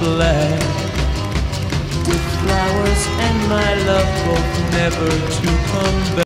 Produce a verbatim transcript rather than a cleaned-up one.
black, with flowers and my love both never to come back.